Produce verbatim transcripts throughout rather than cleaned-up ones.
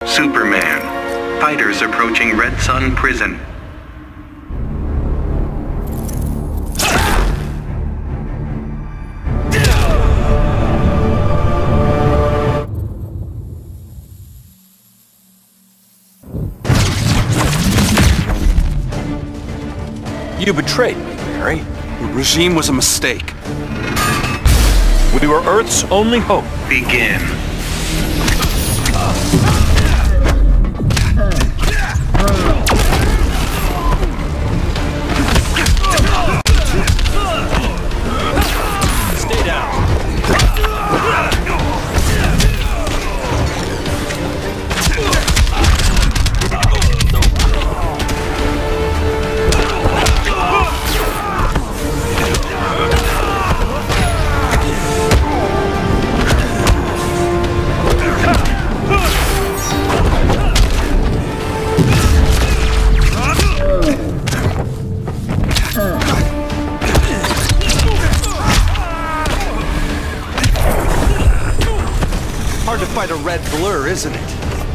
Superman. Fighters approaching Red Sun Prison. You betrayed me, Mary. The regime was a mistake. We were Earth's only hope. Begin. Stay down. Hard to fight a red blur, isn't it?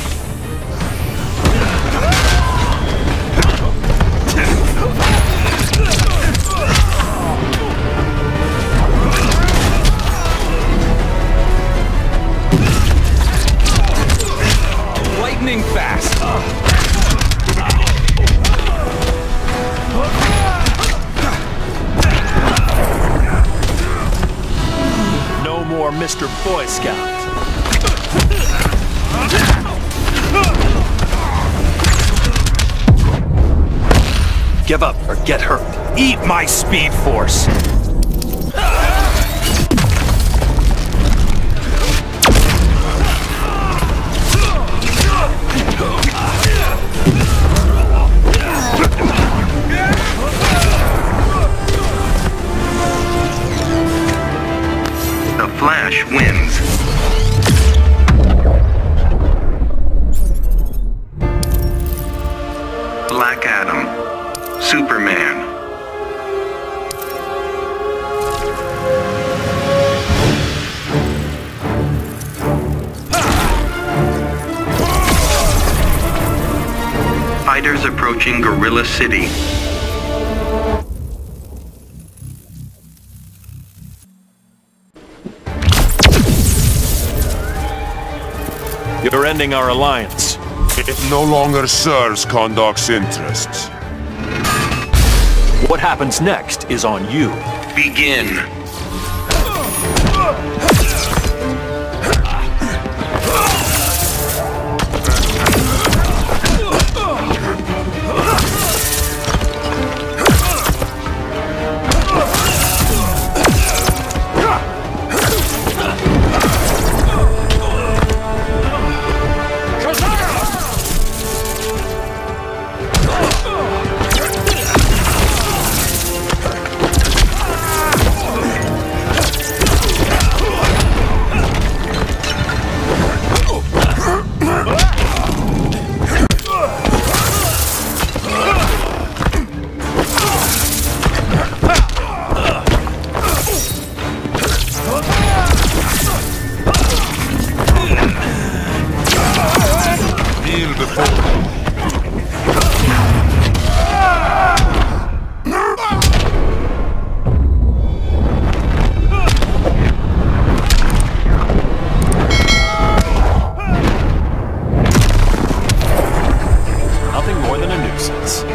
Lightning fast. No more Mister Boy Scout. Give up or get hurt. Eat my speed force. The Flash wins. Black Adam. Superman. Fighters approaching Gorilla City. You're ending our alliance. It no longer serves Kondok's interests. What happens next is on you. Begin. Nothing more than a nuisance.